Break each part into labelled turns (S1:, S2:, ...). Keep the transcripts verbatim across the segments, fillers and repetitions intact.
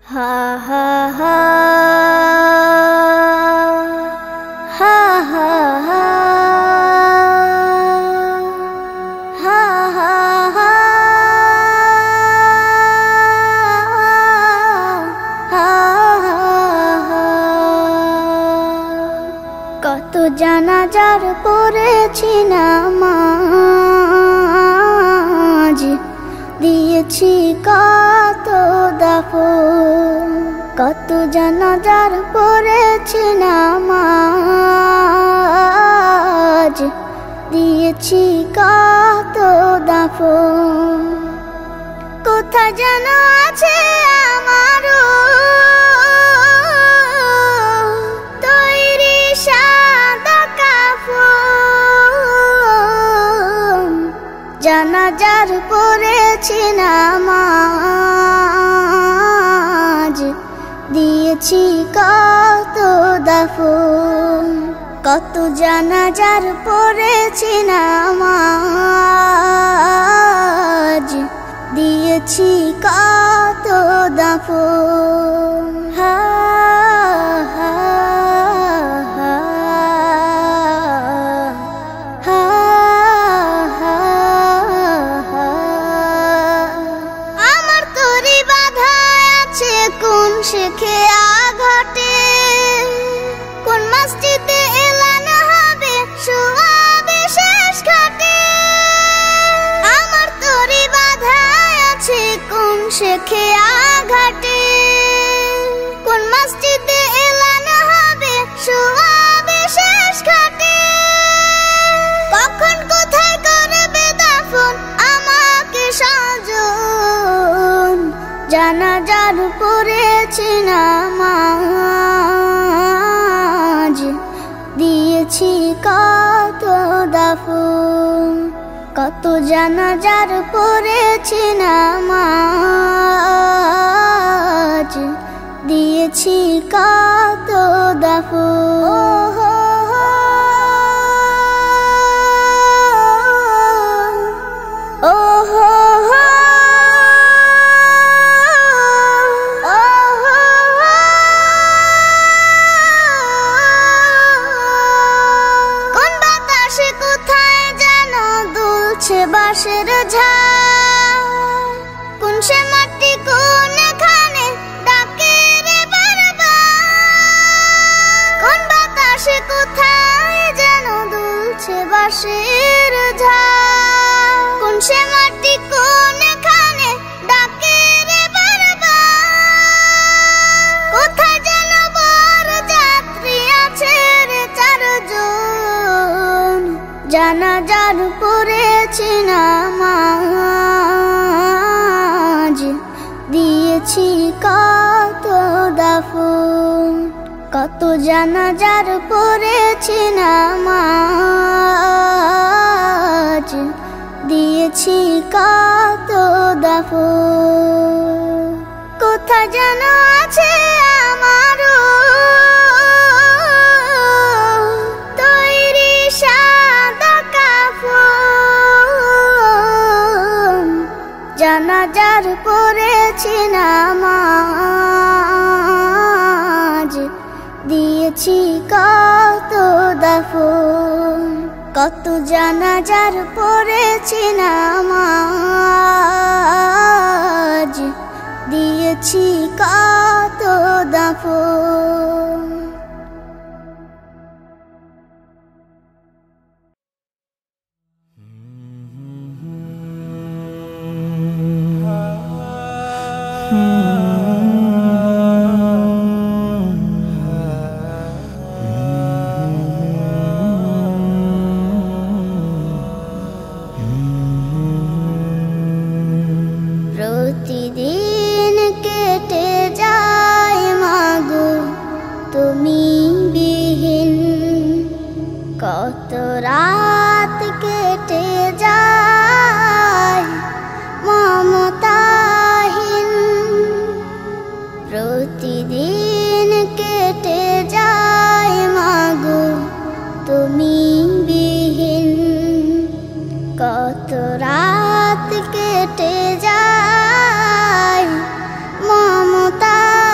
S1: হা হা হা হা হা হা হা হা হা কত জানাজার পড়েছি নামাজ, দিয়েছি কত দাফন। কত জানাজার পড়েছি নামাজ, দিয়েছি কত দাফন। কোথায় যেন আছে আমারও তৈরি সাদা কাফন। জানাজার পড়েছি নামাজ, দিয়েছি কত দাফন। কত জানাজার পড়েছি নামাজ, দিয়েছি কত দাফন। হা হা হা হা হা হা। আমার তরি বাধা আছে কোন শেখে আঘাটে, কোন মসজিদে এলান হবে শোয়াবে শেষ ঘাটে। আমার তরি বাধা আছে কোন শেখে আঘাটে, কোন মসজিদে এলান হবে শোয়াবে শেষ ঘাটে। কখন কোথায় করবে দাফন আমাকে সাজন। জানাজার পড়েছি নামাজ, দিয়েছি কত দাফন। কত জানাজার পড়েছি নামাজ, দিয়েছি কত দাফন। ও হো হো বাঁশের ঝাড়, কোন সে মাটি কোনখানে ডাকে রে বারবার। কোন বাতাসে কোথায় যেন দুলছে বাঁশের ঝাড়, কোন সে মাটি কোনখানে ডাকে রে বারবার। কোথায় যেন বড় যাত্রী আছে রে চারজন। জানাজার পড়েছি নামাজ, দিয়েছি কত দাফন। কত জানাজার পড়েছি নামাজ, দিয়েছি কত দাফন। কোথায় যেন আছে আমারও তৈরি সাদা কাফন। জানাজার পড়েছি নামাজ, দিয়েছি কত দাফন। কত জানাজার পড়েছি নামাজ, দিয়েছি কত দাফন। প্রতিদিন কেটে যায় মাগো তুমি বিহীন, কত রাত কেটে যায় মমতাহীন। প্রতিদিন কেটে যায় মাগো তুমি বিহীন, কত রাত কেটে যায় মমতা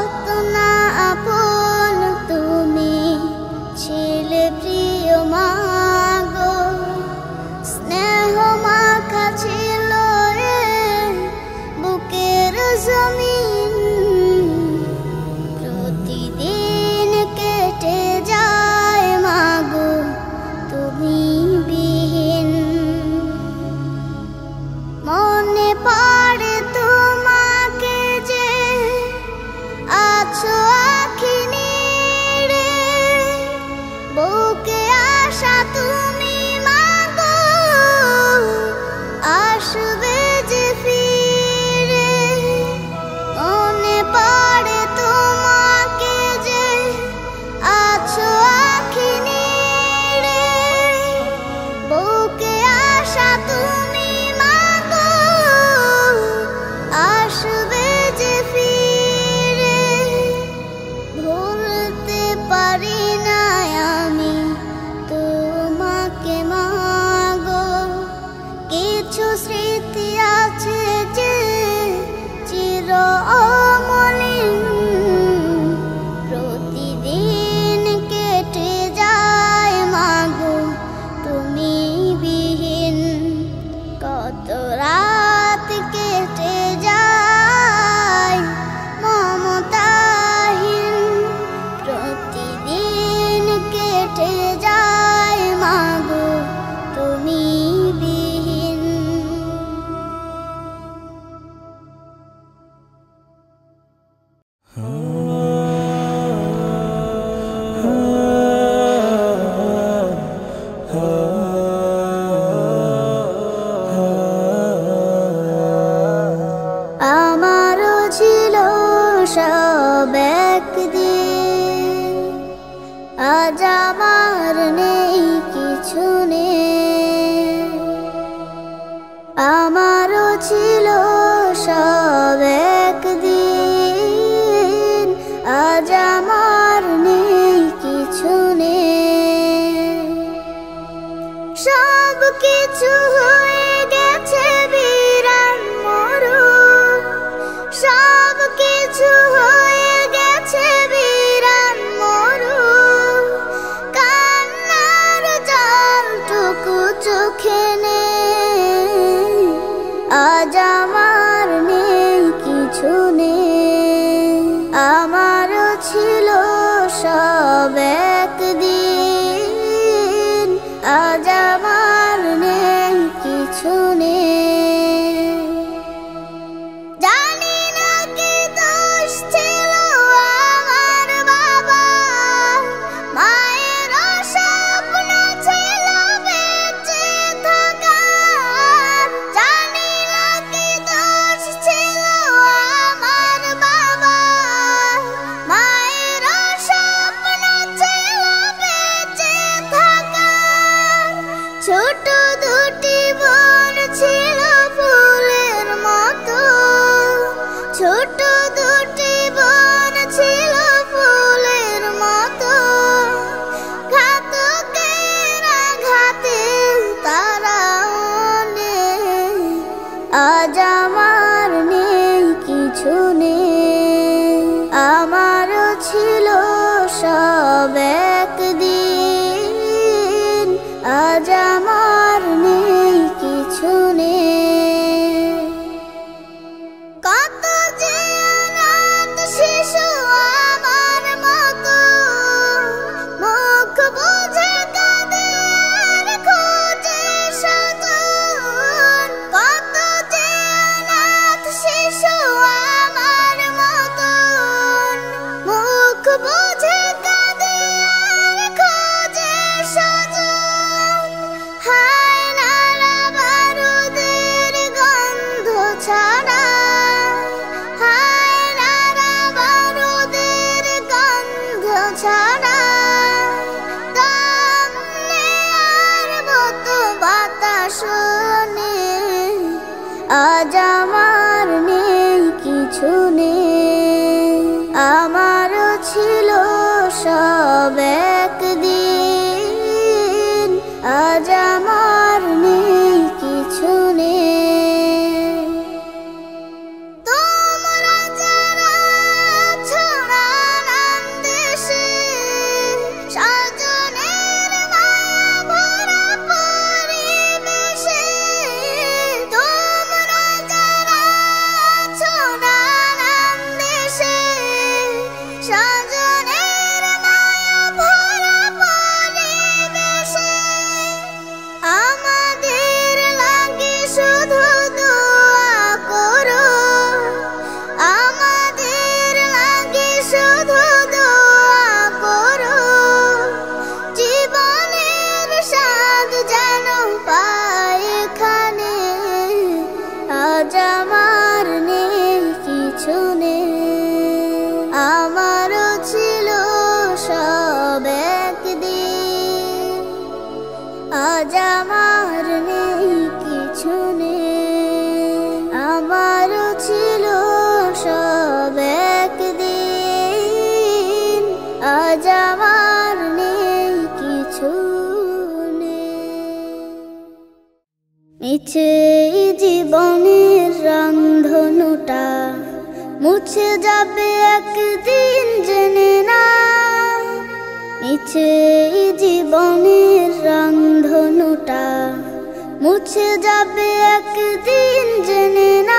S1: কত না আপন তুমি ছিলে প্রিয় মাগো, স্নেহ মাখা ছিল এ বুকের জমিন। প্রতিদিন কেটে যায় মাগো তুমি বিহীন। মনে পড়ে তোমাকে যে আছো আঁখি নিড়ে, বুকে আসা তুমি মাগো আসবে যে ফিরে। মনে পড়ে তোমাকে যে আছো আঁখি নিড়ে, বুকে আসা তুমি মাগো আসবে যে ফিরে। ভুলতে পারি না আমি তোমাকে মাগো, কিছু স্মৃতি আছে যে চির অমলিন। প্রতিদিন কেটে যায় মাগো তুমি বিহীন। কত রাত কেটে যায় মমতাহীন, প্রতিদিন কেটে যায় মাগো তুমি বিহীন। আমারও ছিল সব একদিন, আজ আমার নেই কিছু নেই। আমারও ছিল সব একদিন, আজ আমার নেই কিছু নেই। সব কিছু হয়ে গেছে বিরান মরুর, সব কিছু হয়ে গেছে বিরান মরুর। কান্নার জলটুকু চোখে নেই, আজ আমার নেই কিছু নেই। আমারও ছিল সব একদিন, আজ আমার নেই কিছু নেই। জানি না কি দোষ ছিল আমার বাবা, মায়ের স্বপ্ন ছিল বেঁচে থাকার। জানি না কি দোষ ছিল আমার বাবা, মায়ের স্বপ্ন ছিল বেঁচে থাকার। ছোট দুটি বোন ছিল ফুলের মতো, ছোট দুটি বোন ছিল ফুলের মতো। ঘাতকের আঘাতে তারা নেই, আজ আমার নেই কিছু নেই। আমারও ছিল সব একদিন, আজ আমার নেই কিছু নেই। কত যে অনাথ শিশু আমার মতো, মুখ বুঝে কাঁদে আর খোঁজে স্বজন। কত যে অনাথ শিশু আমার মতো, মুখ বুঝে কাঁদে আর খোঁজে স্বজন। হায় নারা বারুদের গন্ধ ছাড়া, হায় নারা বারুদের গন্ধ ছাড়া। দম নেয়ার মতো বাতাস নেই, আজ আমার নেই কিছু নেই। আমারও ছিল সব একদিন, আজ আমার নেই কিছু নেই। তোমরা যারা আছো স্বজনের মায়া ভরা পরিবেশে আমাদের লাগে শুধু দোয়া করো, আমাদের লাগে শুধু দোয়া করো, জীবনের স্বাদ যেন পাই এখানে। আজ আমার নেই কিছু নেই, আমারও ছিল সব একদিন। আজ আমার নেই কিছু নেই, আমারও ছিল সব একদিন। আজ আমার নেই কিছু নেই। মিছে জীবনের রংধনুটা মুছে যাবে একদিন জেনে না। মিছে জীবনের রংধনুটা মুছে যাবে একদিন জেনে না।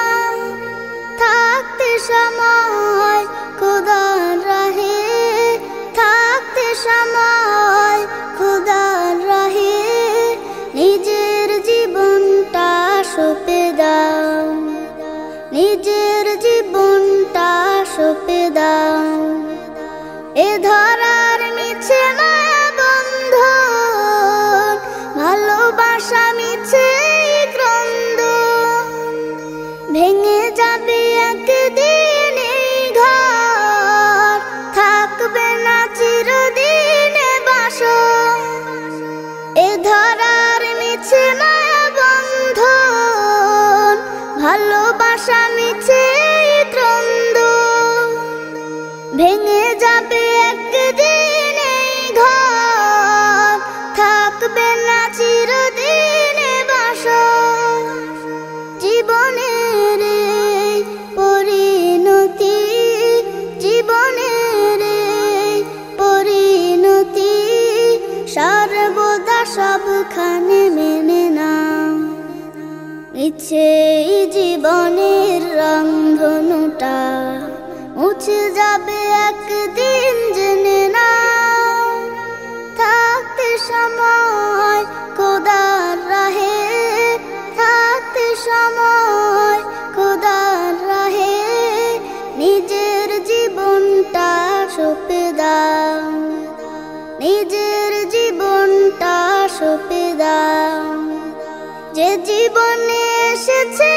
S1: থাকতে সময় খোদার রাহে, থাকতে সময় খোদার রাহে, নিজের জীবনটা সঁপে দাও, নিজের জীবনটা সঁপে দাও। এ ধরার মিছে মায়া বন্ধন, ভালোবাসা মিছে ক্রন্দন, ভেঙে যাবে একদিন এই ঘর, থাকবে না চিরদিনে বাসর। এ ধরার মিছে মায়া বন্ধন, ভালোবাসা মিছে ক্রন্দন, ভেঙে যাবে একদিন এই ঘর, থাকবে না চিরদিনে বাসর। জীবনের এই পরিণতি, জীবনের এই পরিণতি, সর্বদা সবখানে মেনে নাও। মিছে জীবনের রংধনুটা মুছে যাবে একদিন জেনে নাও। থাকতে সময় খোদার রাহে, থাকতে সময় খোদার রাহে, নিজের জীবনটা সঁপে দাও, নিজের জীবনটা সঁপে দাও। যে জীবনে এসেছে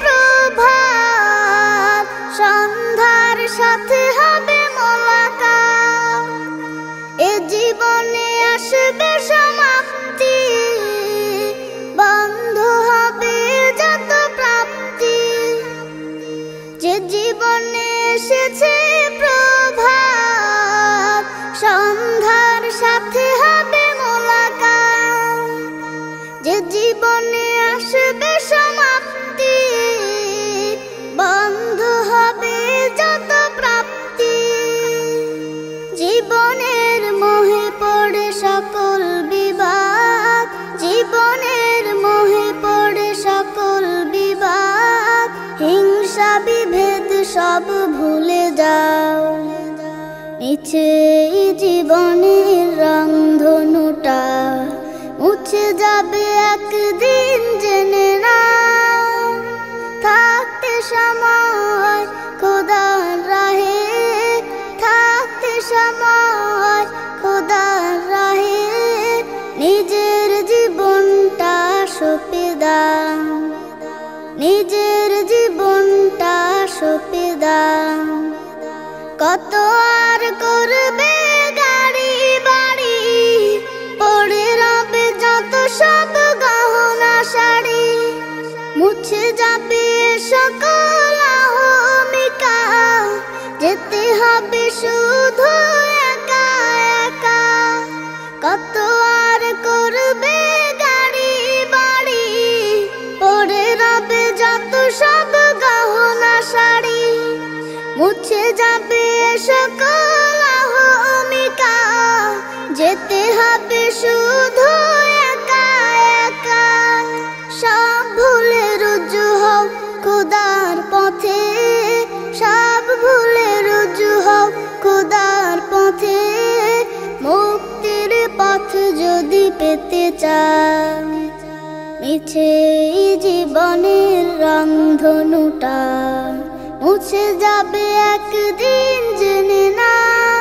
S1: প্রভাত, সন্ধ্যার সাথে হবে মোলাকাত। এ জীবনে আসবে সমাপ্তি, বন্ধ হবে যত প্রাপ্তি। যে জীবনে এসেছে প্রভাত, সন্ধ্যার সাথে হবে মোলাকাত। যে জীবনে আসবে সমাপ্তি, বন্ধ হবে যত প্রাপ্তি। জীবনের মোহে পড়ে সকল বিবাদ, জীবনের মোহে পড়ে সকল বিবাদ, হিংসা বিভেদ সব ভুলে যাও। মিছে জীবনের রংধনুটা মুছে যাবে একদিন জেনে নাও। থাকতে সময় খোদার রাহে, থাকতে সময় খোদার রাহে, নিজের জীবনটা সঁপে দাও, নিজের জীবনটা সঁপে দাও। কত আর করবে গাড়ি বাড়ি, পড়ে রবে যত সব গহনা শাড়ি, মুছে যাবে সকল অহমিকা, যেতে হবে শুধু একা একা। কত আর করবে গাড়ি বাড়ি, পড়ে রবে যত সব গহনা শাড়ি, মুছে যাবে সকল অহমিকা, যেতে হবে শুধু একা একা। সব ভুলে রুজু হও খোদার পথে, সব ভুলে রুজু হও পেতে চাই, মিছে জীবনের রংধনুটা মুছে যাবে একদিন জেনে না।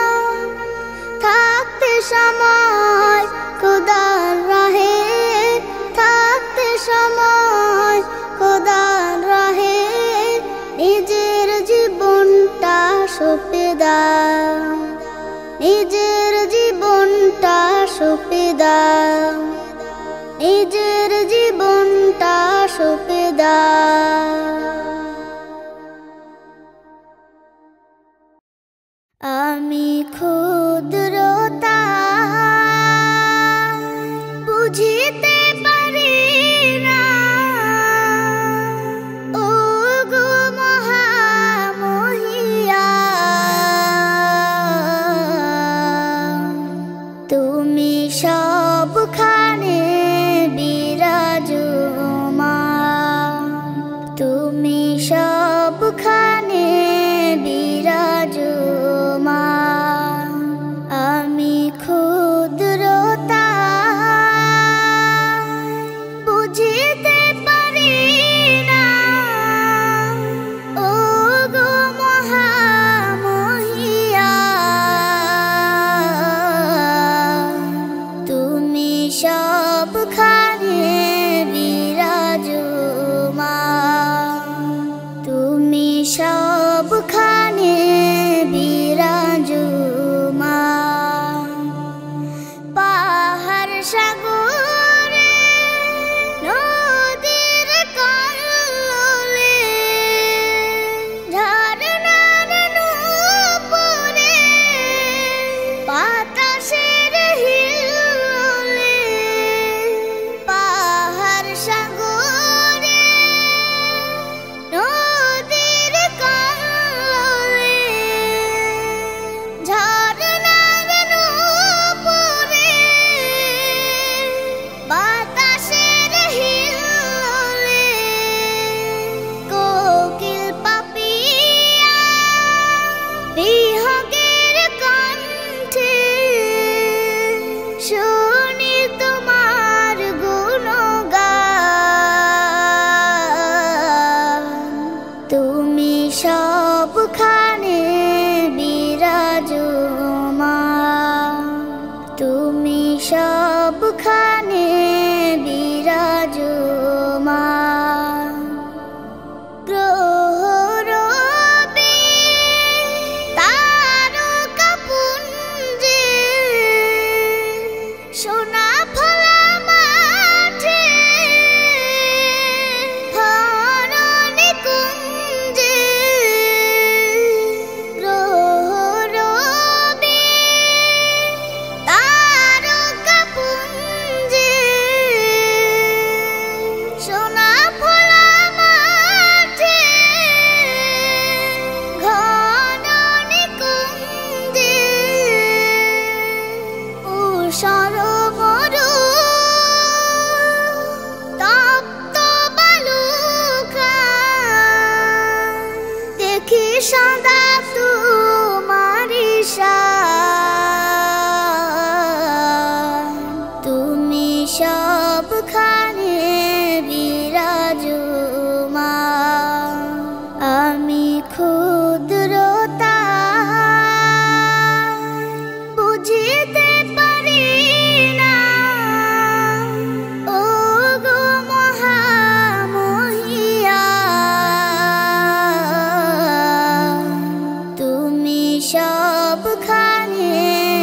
S1: থাকতে সময় খোদার রাহে, থাকতে সময় খোদার রাহে, নিজের জীবনটা সঁপে দাও, নিজের জীবনটা সঁপে দাও, নিজের জীবনটা সঁপে দাও। আমি ক্ষুদ্রতা বুঝিতে পারি না, ও গো মহামহিয়ান, তুমি সবখানে বিরাজমান, তুমি সবখানে বিরাজমান। আমি ক্ষুদ্রতা বুঝিতে পারি না, ও গো মহামহিয়ান, তুমি সবখানে বিরাজমান, তুমি সবখানে বিরাজমান। পাহাড় সাগরে নদীর কল্লোলে, ঝরনার নূপুরে বাতাসের হিল্লোলে, পাহাড় সাগরে নদীর কল্লোলে, ঝরনার নূপুরে বাতাসের হিল্লোলে, কোকিল পাপিয়া বিহগের কণ্ঠে শুনি তোমার গুণগান। তুমি সবখানে বিরাজমান, তুমি সবখানে বিরাজমান। গ্রহ রবি তারকাপুঞ্জে, সোনা ফলা মাঠে, হরণী কুঞ্জে, গ্রহ রবি তারকাপুঞ্জে, সোনা ফলা মাঠে, ঘননী কুঞ্জে, ঊষর মরু তপ্ত বালুকা, দেখি সদা তোমারি শান। তুমি সবখানে বিরাজমান। আমি ক্ষুদ্রতা বুঝিতে পারি না, ও গো মহামহিয়ান, তুমি সবখানে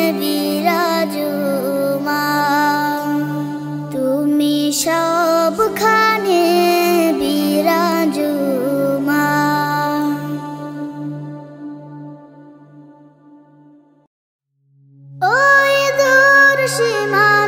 S1: বিরাজমান, তুমি সবখানে বিরাজমান। ওই দূর সীমা